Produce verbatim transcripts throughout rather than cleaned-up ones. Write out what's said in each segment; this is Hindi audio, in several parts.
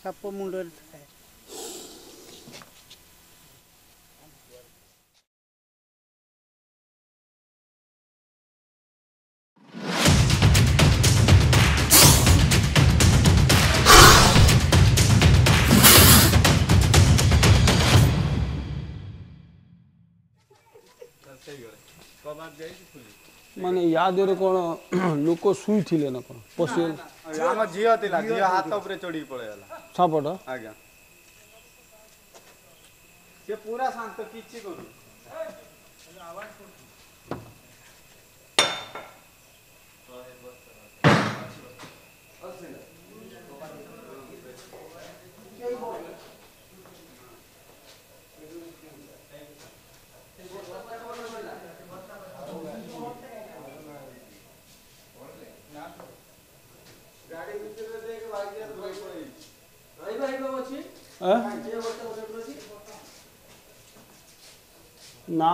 साप मुंडे थाए। माने याद रे कोन लोक सुई थिले ना कोन पसी हम झियो थिला झियो हाथ ऊपर चढ़ी पळेला सापटा आज्ञा से पूरा शांत किछि करू आवाज ना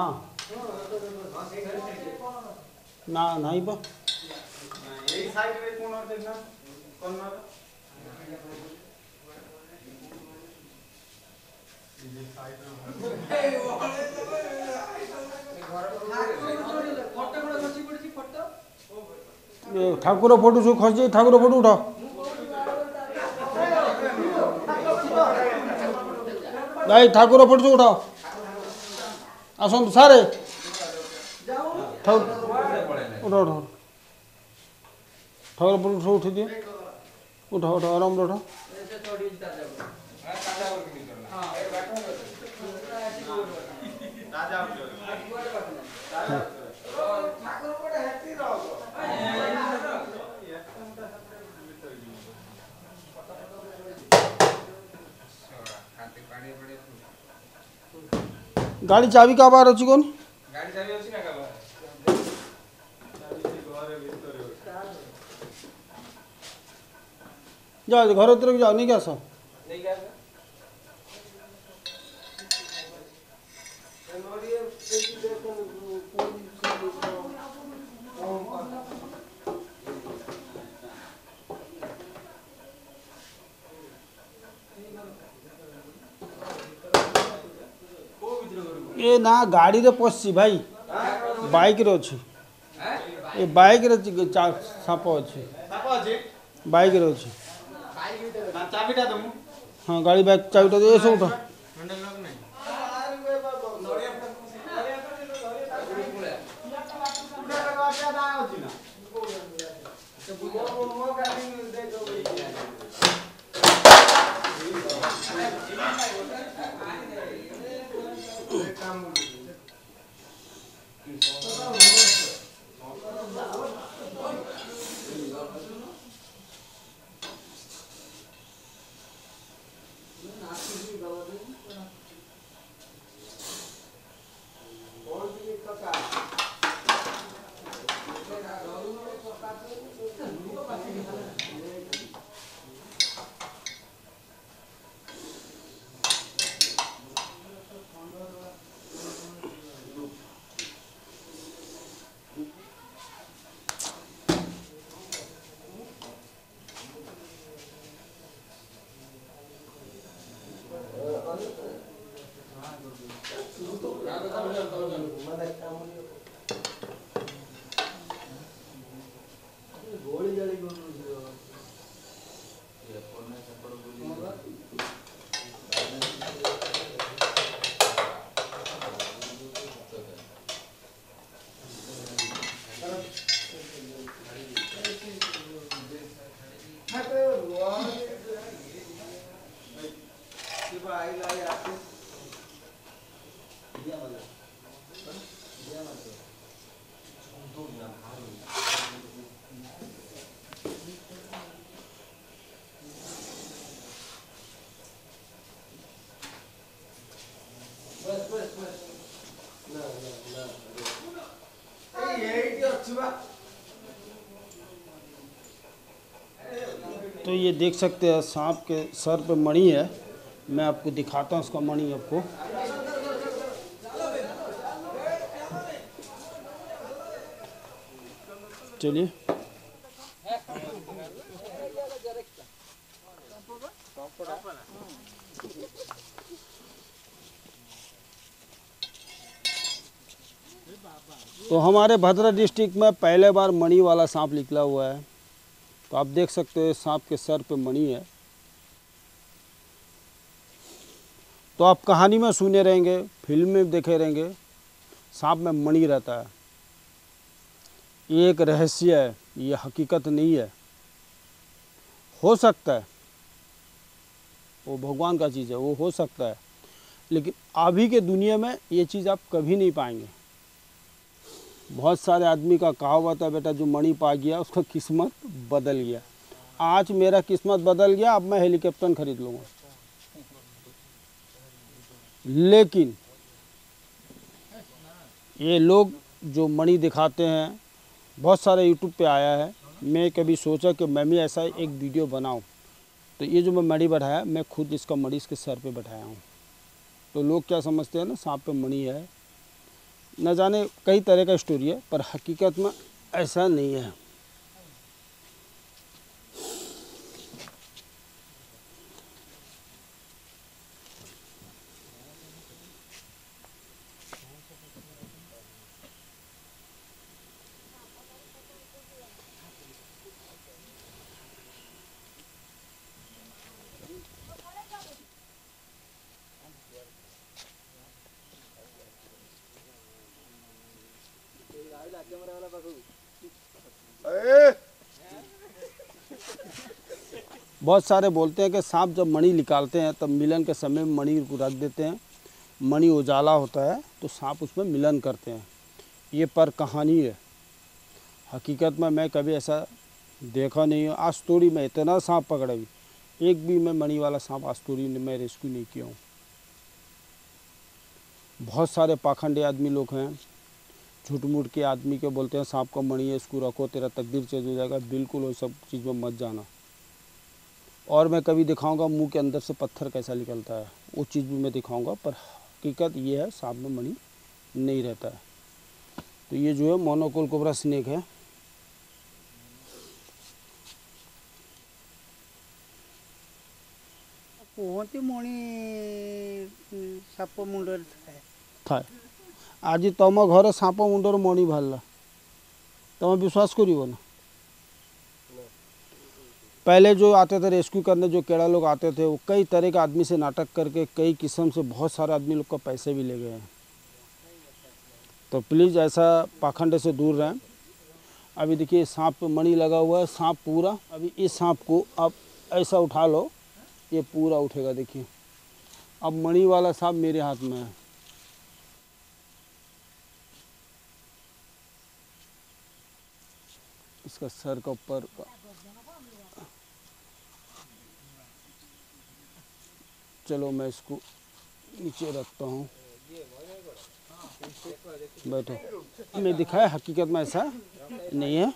ना नहीं बा यही साइड रे कोन और देखना कॉर्नर ये साइड रे ठाकुर फोटो सु खसी ठाकुर फोटो उठा नहीं ठाकुर फोटो से उठाओ आसंत सारे ठाकुर उठा उठा ठाकुर फोटो से उठी दिए उठा उठा आराम उठा गाड़ी चाबी का बाहर अछि कोन गाड़ी चाबी अछि ना का चाबी घर भीतर जा घर भीतर जाओ नहीं क्या सो नहीं क्या ए ना गाड़ी रे पसी भाई बाइक रे अछि ए बाइक रे साप अछि साप अछि बाइक रे अछि ना चाबीटा दमु हां गाड़ी बाइक चाबीटा दे ऐसे उठा हैंडल लॉक नहीं तो ये देख सकते हैं सांप के सर पे मणि है। मैं आपको दिखाता हूँ उसका मणि आपको। चलिए तो हमारे भद्रा डिस्ट्रिक्ट में पहले बार मणि वाला सांप निकला हुआ है। तो आप देख सकते हो सांप के सर पे मणि है। तो आप कहानी में सुने रहेंगे, फिल्म में देखे रहेंगे, सांप में मणि रहता है। ये एक रहस्य है, ये हकीकत नहीं है। हो सकता है, वो भगवान का चीज़ है, वो हो सकता है, लेकिन अभी के दुनिया में ये चीज़ आप कभी नहीं पाएंगे। बहुत सारे आदमी का कहावत है, बेटा जो मणि पा गया उसका किस्मत बदल गया। आज मेरा किस्मत बदल गया, अब मैं हेलीकॉप्टर खरीद लूँगा। लेकिन ये लोग जो मणि दिखाते हैं, बहुत सारे यूट्यूब पे आया है। मैं कभी सोचा कि मैं भी ऐसा एक वीडियो बनाऊं। तो ये जो मैं मणि बैठाया, मैं खुद इसका मणि इसके सर पे बैठाया हूँ। तो लोग क्या समझते हैं ना, सांप पे मणि है, न जाने कई तरह का स्टोरी है, पर हकीकत में ऐसा नहीं है। बहुत सारे बोलते हैं कि सांप जब मणि निकालते हैं तब मिलन के समय में मणि को रख देते हैं, मणि उजाला होता है तो सांप उसमें मिलन करते हैं। ये पर कहानी है, हकीकत में मैं कभी ऐसा देखा नहीं है। आज तोड़ी में इतना सांप पकड़ा भी, एक भी मैं मणि वाला सांप आज तोड़ी मैं रेस्क्यू नहीं किया हूँ। बहुत सारे पाखंडी आदमी लोग हैं, झूठ मूठ के आदमी के बोलते हैं सांप का मणि है, इसको रखो तेरा तकदीर चेंज हो जाएगा। बिल्कुल वो सब चीज़ में मत जाना। और मैं कभी दिखाऊंगा मुंह के अंदर से पत्थर कैसा निकलता है, वो चीज़ भी मैं दिखाऊंगा। पर हकीकत ये है, सांप में मणि नहीं रहता है। तो ये जो है मोनोकोल कोबरा स्नेक है। କୁହନ୍ତି ମଣି ସାପ ମୁଣ୍ଡରେ ଥାଏ। ଥାଏ ଆଜି ତମ ଘରେ ସାପ ମୁଣ୍ଡର ମଣି ବାହାରିଲା, ତମେ विश्वास करियो ना। पहले जो आते थे रेस्क्यू करने, जो केड़ा लोग आते थे, वो कई तरह के आदमी से नाटक करके कई किस्म से बहुत सारे आदमी लोग का पैसे भी ले गए हैं। तो प्लीज़ ऐसा पाखंड से दूर रहें। अभी देखिए सांप पे मणि लगा हुआ है, सांप पूरा, अभी इस सांप को आप ऐसा उठा लो, ये पूरा उठेगा। देखिए अब मणि वाला सांप मेरे हाथ में है। इसका सर का ऊपर का चलो मैं इसको नीचे रखता हूँ, बैठो। मैं दिखाया, हकीकत में ऐसा नहीं है।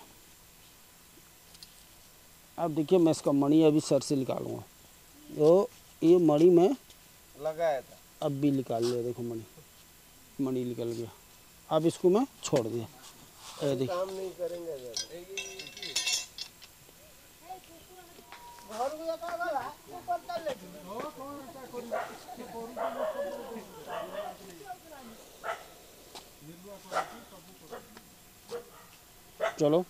अब देखिए मैं इसका मणि अभी सर से निकालूंगा। तो ये मणि में लगाया था, अब भी निकाल लिया। देखो मणि मणि निकल गया। अब इसको मैं छोड़ दिया। ए देखिए काम नहीं करेंगे चलो।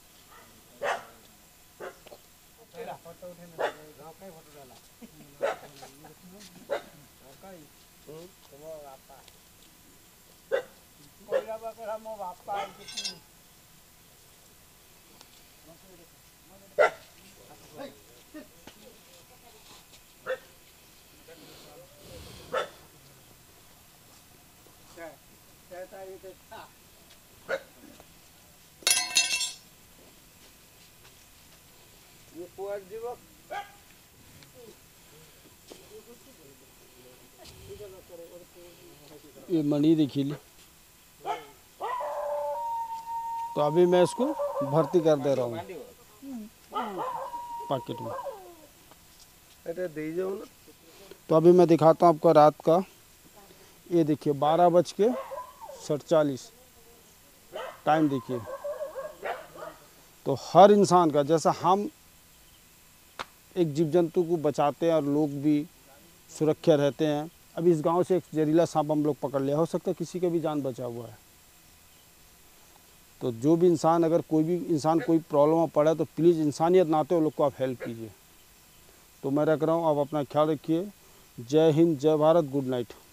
ये कुआर जीव ये मणि देखिए ली। तो अभी मैं इसको भर्ती कर दे रहा हूँ पैकेट में। अरे दे जाओ ना। तो अभी मैं दिखाता हूँ आपको रात का। ये देखिए बारह बज के सड़चालीस टाइम देखिए। तो हर इंसान का, जैसा हम एक जीव जंतु को बचाते हैं और लोग भी सुरक्षा रहते हैं, अभी इस गांव से एक जहरीला सांप हम लोग पकड़ लिया, हो सकता है किसी का भी जान बचा हुआ है। तो जो भी इंसान, अगर कोई भी इंसान कोई प्रॉब्लम में पड़ा है तो प्लीज़ इंसानियत नाते उन लोग को आप हेल्प कीजिए। तो मैं रख रहा हूँ, आप अपना ख्याल रखिए। जय हिंद, जय भारत, गुड नाइट।